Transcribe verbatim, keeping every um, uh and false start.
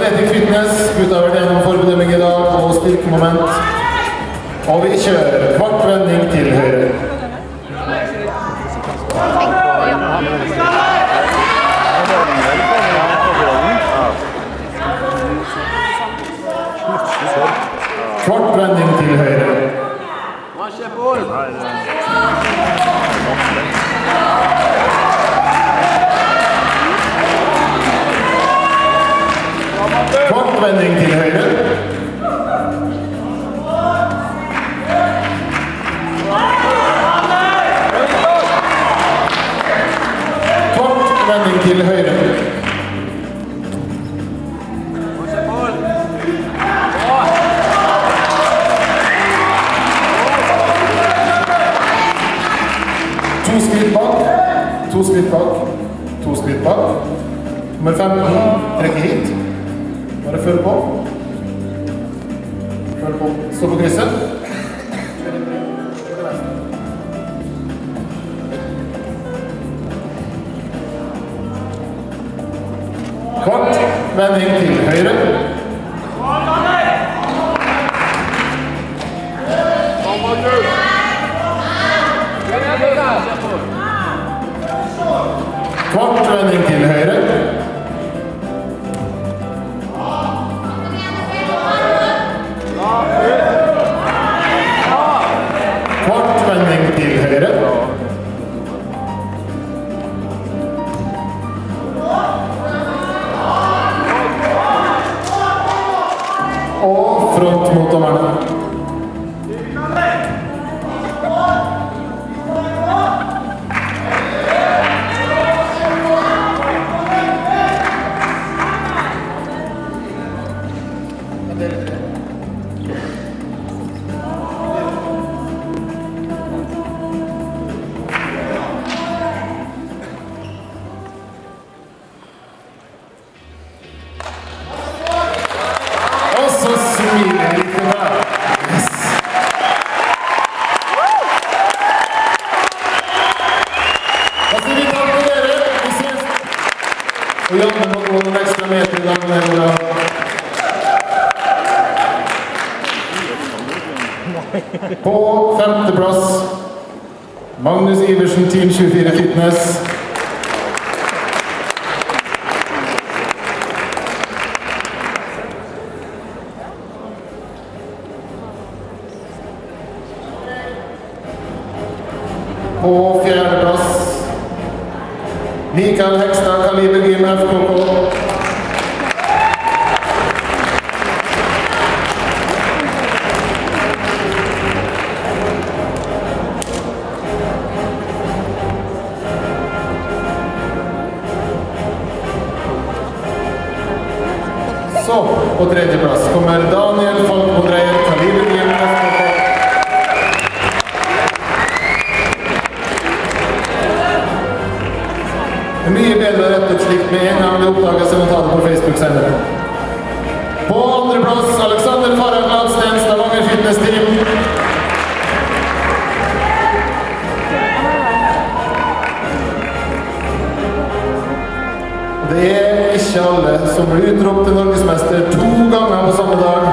Athletic Fitness, gutta har vært gjennom forbedømming i dag og styrkemoment. Og vi kjører kvart vending til høyre. Kvart vending til høyre. Kvart vending til høyre. Kvart vending til høyre. To skritt bak, to skritt bak, to skritt bak. Nummer femten, trekker hit. Bare følg på. Følg på. Stå på krysset. Kvart vending til høyre. Kvart vending til høyre. Kvart vending til høyre. Og front mot dommerne. Og Janne må gå noen ekstra meter i dag med henne. På femte plass, Magnus Iversen, Team tjuefire Fitness. På fjerde plass, Mikael Hekstad, Kaliber Gym F K K. Så, på tredje plass kommer Daniel Falkmodreier, Kaliber Gym F K K. Det er mye bedre å rette ut slikt med en gang det oppdages og ta det på Facebook senere. På andre plass, Alexander Farag Ladsten, Stavanger Fitness Team. Det er ikke alle som blir utropt til Norgesmester to ganger på samme dag.